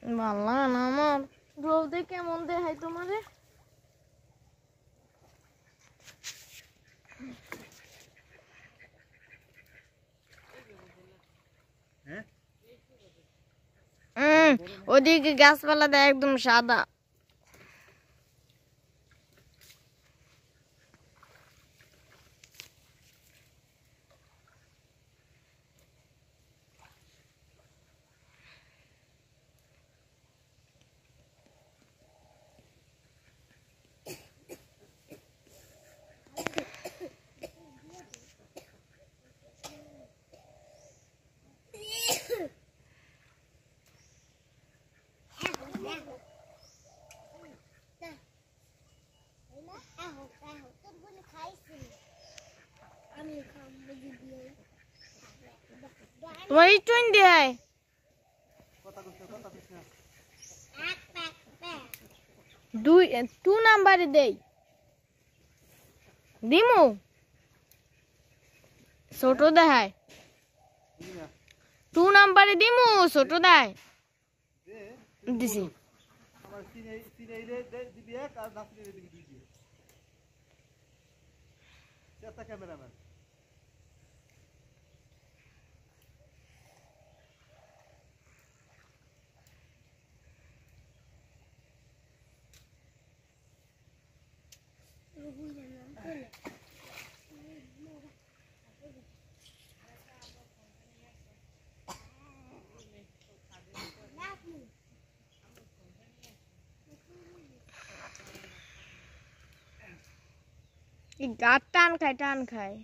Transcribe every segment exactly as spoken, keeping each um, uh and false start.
ভালো লাগে না আমার রোদে কেমন দেখাই তোমারে হ্যাঁ হুম ওদিকে গাছপালা দেয় একদম সাদা তোমার এই টুইন দেয় দুই টু নাম্বারে দেই দিমু ছোট দেখায় টু নাম্বারে দিমু ছোট দেয় দিছি আমার সিনে সিনে রে দিবি এক আর নাসিনে রে দিবি দুই দিয়ে চেষ্টা ক্যামেরাম্যান গাছ টান খায় টান খায়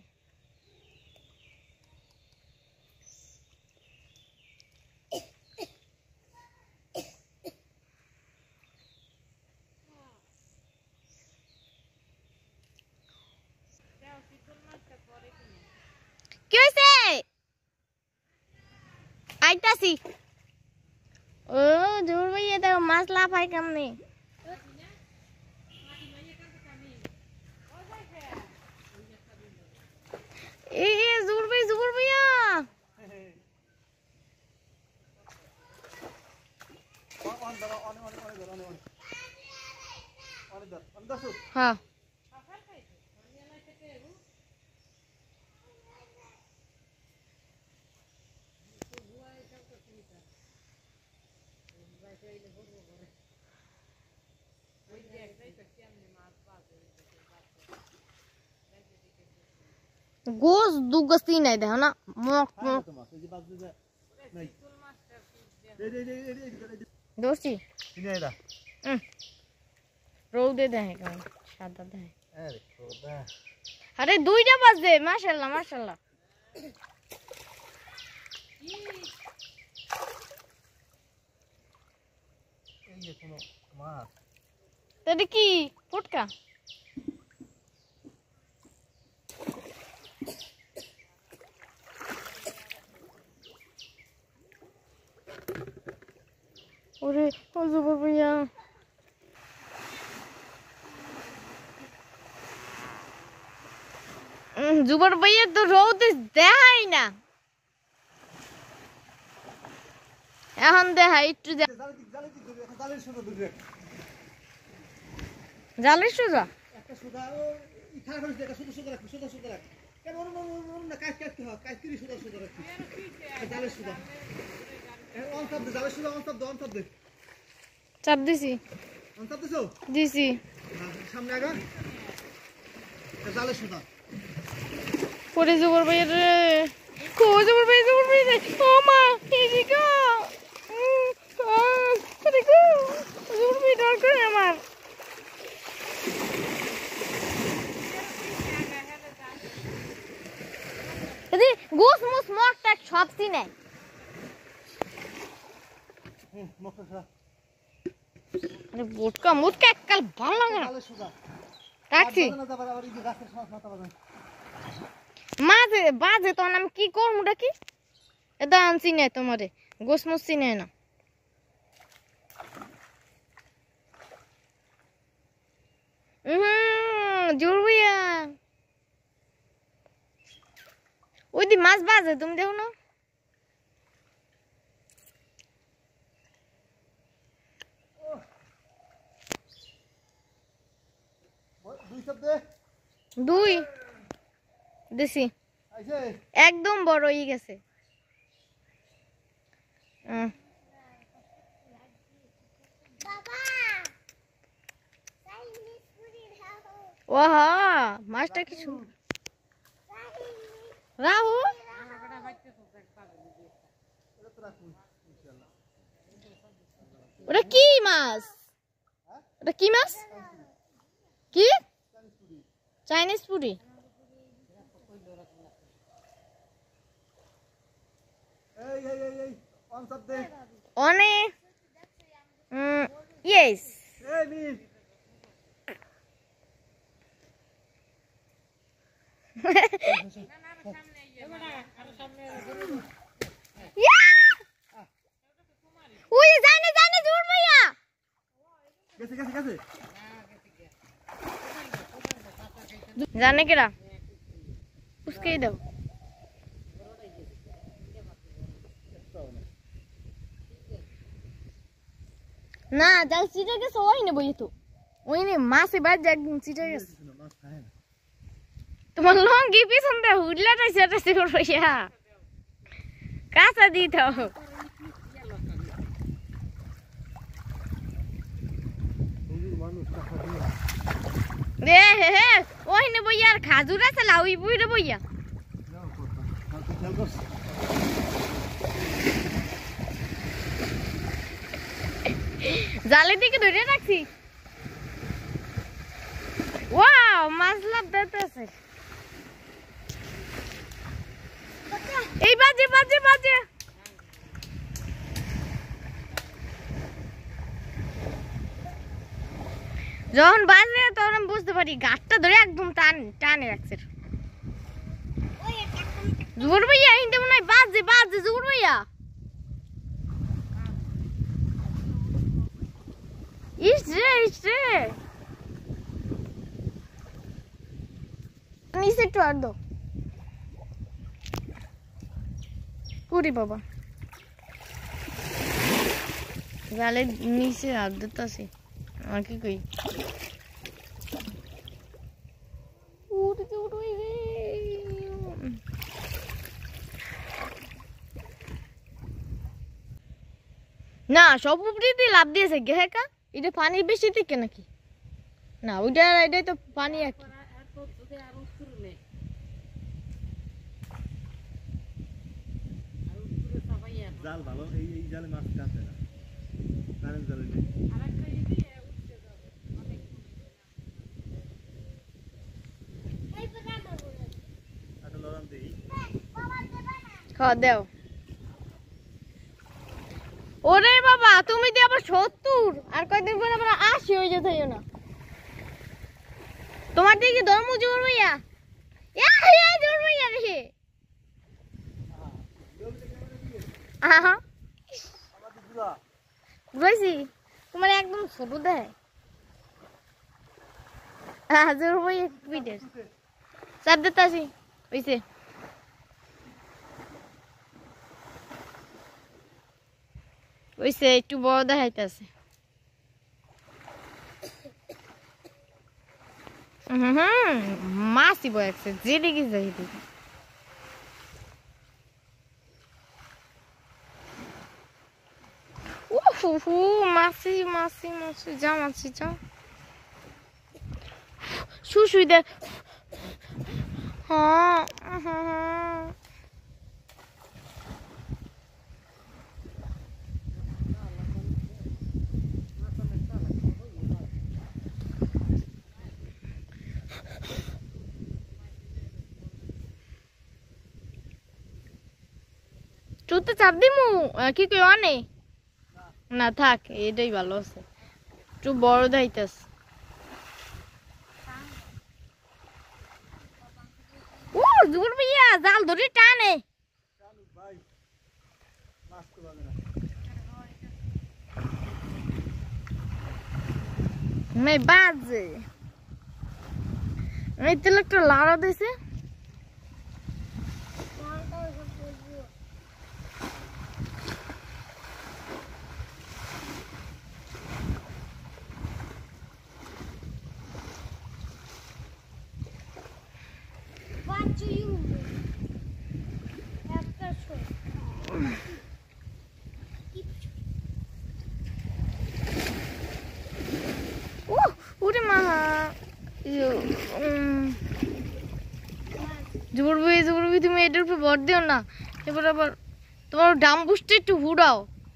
কি হয়েছে আইতাছি ও জোর ভাইয়া দেখো মাছ লাফাই কেমনে এ এ জোর ভাই জোর ভাইয়া হ্যাঁ গোস দুগস্তি নাই দেখো না মক মক দোস্তি রৌদে দেখে কেমন সাদা দেখে আরে দুইটা বাজে মাশাআল্লাহ মাশাআল্লাহ এটা কি ফুটকা ওরে ও জুবর ভাইয়া জুবর ভাইয়া তো রোদে দেখাই না এখন দেখাই একটু জালের সোজা একটা সুদা ও ইথার হইছে একটা সুদা সুদা রাখ সুদা সুদা রাখ কেন ওর ওর না কাজ কাটতে হয় কাজ করে সুদা সুদা রাখ জালের সুদা অন সব দে জালের সুদা অন সব দে অন সব দে চাপ দিছি অন সব দিছো দিছি সামনে আগা জালের সুদা পরে জবর ভাই রে কো জবর ভাই জবর ভাই রে ও মা এদিকে আরে কো জবর ভাই ডর করে আমার এদি গোস মুস মকটা সব সিনে হুম মকটা আরে বোটকা মুটকা কাল ভালো লাগে না জালের সুদা রাখছি মাঝে বাজে তো আমি কি করবো কি এটা আনছি না তোমারে গোস মুস চিনে না হুম জোর ভাইয়া ওই দি মাছ বাজে তুমি দেখো না দুই সব দে দুই দিছি আইছে একদম বড় হয়ে গেছে হুম ওহা মাছটা কি সুন্দর রাহু ওটা কি মাছ ওটা কি মাছ কি চাইনিজ পুরি এই এই এই এই অন সব দে অনে হুম ইয়েস এই মিস ওই জানে জানে জোর ভাইয়া গেছে গেছে গেছে জানে কেরা उसके দাও না জাল চিটে গেছে ওই নে বই তো ওই নে মাছে বাজ একদম চিটে গেছে মাছ খায় না তোমার লঙ্গি পিছন দে হুডলাটা সেটা সির ভাইয়া কাঁচা দি দাও মানুষ টাকা দিয়ে রে হে হে ওই নে বইয়া আর খাজুর আছে লাউই বই রে বইয়া নাও কথা আর তো খেয়াল করছ জালে দিকে ধরে রাখছি ওয়াও মাছ লাভ দিতেছে এই বাজে বাজে বাজে যখন বাজে তখন আমি বুঝতে পারি গাছটা ধরে একদম টান টানে রাখছে জোর ভাইয়া হিন্দে মনে হয় বাজে বাজে জোর ভাইয়া ইস রে ইস রে নিচে একটু আর দাও পুরি বাবা জালে নিচে আর দিতেছি আর কি কই উড়তে উড়ে রে না সব উপরে লাভ দিয়েছে গেহেকা এটা পানির বেশি থেকে নাকি না ওইটা এটাই তো পানি একই জাল ভালো এই এই জালে মাছ কাটে না কারেন্ট জালে নেই আটা লড়ান দেই খাওয়া দাও ওরে বাবা তুমি তো আবার সত্তর আর কয়দিন পরে আবার আশি হয়ে যেতে না তোমার দিকে ধর্ম জোর ভাইয়া জোর ভাইয়া রে আহা বুঝছি তোমার একদম ছোট দেয় জোর ভাইয়া পিটের চাপ দিতে আসি হইছে ওইসে একটু বড় দেখাইতেছে হুম মাছই বয়েছে যেদিকে যাই দিকে উহু মাছি মাছি মাছি যা মাছি যা শুশুই দে হ্যাঁ হ্যাঁ চুতে চাপ দিমু কি কই অনে না থাক এটাই ভালো আছে একটু বড় দাইতাস ও জোর ভাইয়া জাল ধরে টানে ভাই মাছ তো লাগে না নাই বাজে এই তেল একটা লাড়া দিছে জুড়বি জুড়বি তুমি এটার উপর ভর দিও না, এবার আবার তোমার ডাম বুঝতে একটু হুড়াও।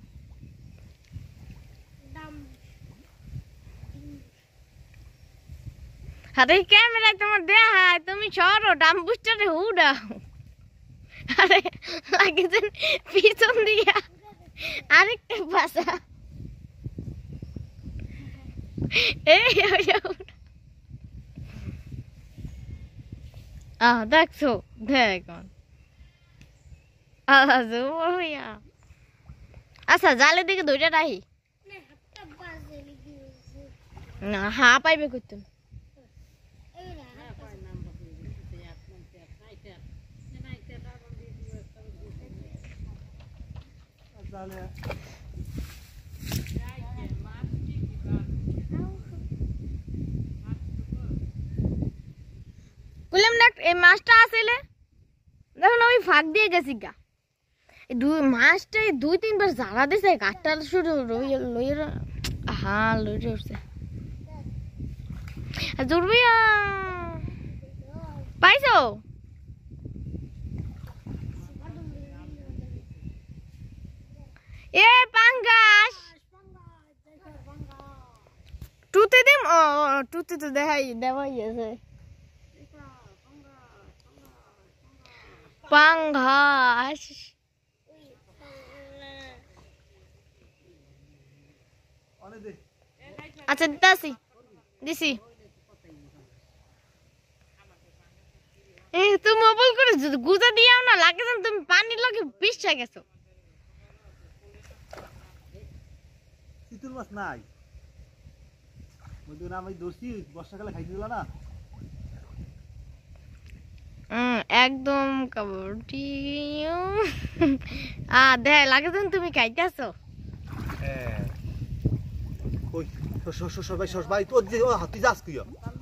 আরে ক্যামেরা তোমার দেখায়, তুমি সরো ডাম বুঝতে হুড়াও। আরে লাগেছেন পিছন দিয়া আরেকটা বাসা। এই আহ দেখছো দেখ আচ্ছা জালে দিকে দুইটা রাহি না হা পাইবে করতাম। এই মাছটা আসলে দেখুন আমি ফাঁক দিয়ে গেছি গা, দুই মাছটা দুই তিনবার জ্বালা দিছে গাছটা শুধু লইয়ে হ্যাঁ লইয়ে উঠছে। জুড়বি পাইছো এ পাঙ্গাস টুতে দিম। ও টুতে তো দেখাই দেওয়াই আছে পাঙ্গাস। আচ্ছা দিতাছি দিছি। এ তুমি মোবাইল করে গুজা দিয়াও না, লাগে যেন তুমি পানির লগে পিছাই গেছো। চিতল মাছ নাই মধ্যে আমি দোষী বর্ষাকালে খাইতে দিলা না। একদম কাবড়ি আ দে লাগে যেন তুমি খাইতেছো। হ্যাঁ কই সর সর সর ভাই সর ভাই তোর যে তুই যাস কি